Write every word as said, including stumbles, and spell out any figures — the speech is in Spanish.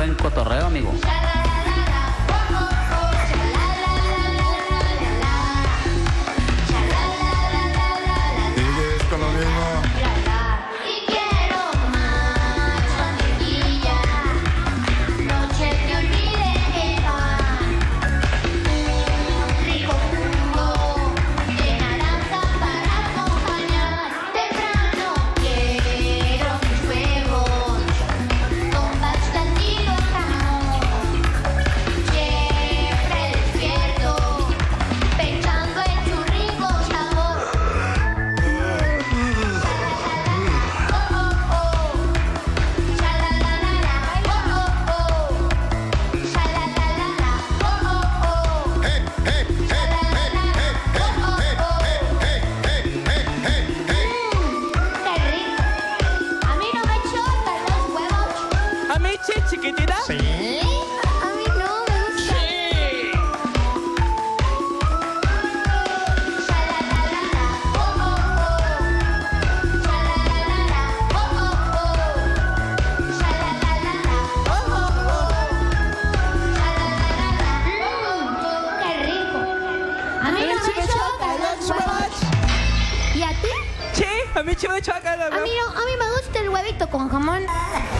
buen cotorreo, amigo. Sigues con lo mismo. ¿Chiquitita? Sí. A mí no me gusta. Sí. Qué rico. A mí no me chocan los huevos. ¿Y a ti? Sí, a mí sí me chocan los A mí no, a mí me gusta el huevito con jamón.